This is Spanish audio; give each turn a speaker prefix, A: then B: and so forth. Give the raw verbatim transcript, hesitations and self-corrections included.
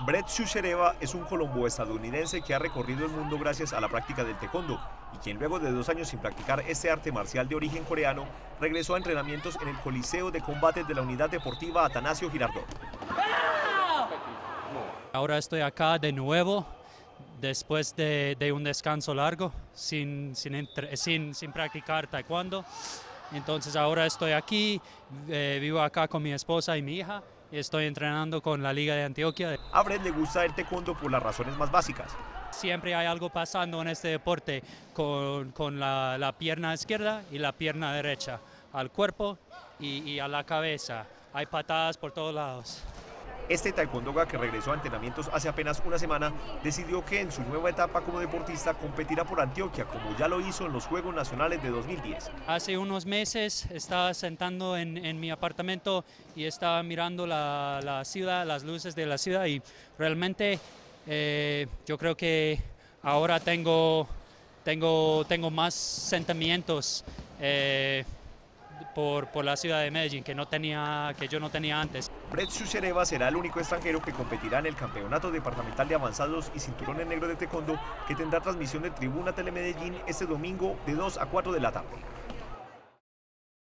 A: Brett Shushereva es un colombo-estadounidense que ha recorrido el mundo gracias a la práctica del taekwondo y quien luego de dos años sin practicar este arte marcial de origen coreano, regresó a entrenamientos en el Coliseo de Combates de la Unidad Deportiva Atanasio Girardot.
B: Ahora estoy acá de nuevo, después de, de un descanso largo, sin, sin, entre, sin, sin practicar taekwondo. Entonces ahora estoy aquí, eh, vivo acá con mi esposa y mi hija, y estoy entrenando con la Liga de Antioquia.
A: A Brett le gusta el taekwondo por las razones más básicas.
B: Siempre hay algo pasando en este deporte con, con la, la pierna izquierda y la pierna derecha, al cuerpo y, y a la cabeza. Hay patadas por todos lados.
A: Este taekwondoga, que regresó a entrenamientos hace apenas una semana, decidió que en su nueva etapa como deportista competirá por Antioquia, como ya lo hizo en los Juegos Nacionales de dos mil diez.
B: Hace unos meses estaba sentando en, en mi apartamento y estaba mirando la, la ciudad, las luces de la ciudad, y realmente eh, yo creo que ahora tengo, tengo, tengo más sentimientos eh, Por, por la ciudad de Medellín que, no tenía, que yo no tenía antes.
A: Brett Shushereva será el único extranjero que competirá en el Campeonato Departamental de Avanzados y Cinturones Negros de Taekwondo, que tendrá transmisión de Tribuna Telemedellín este domingo de dos a cuatro de la tarde.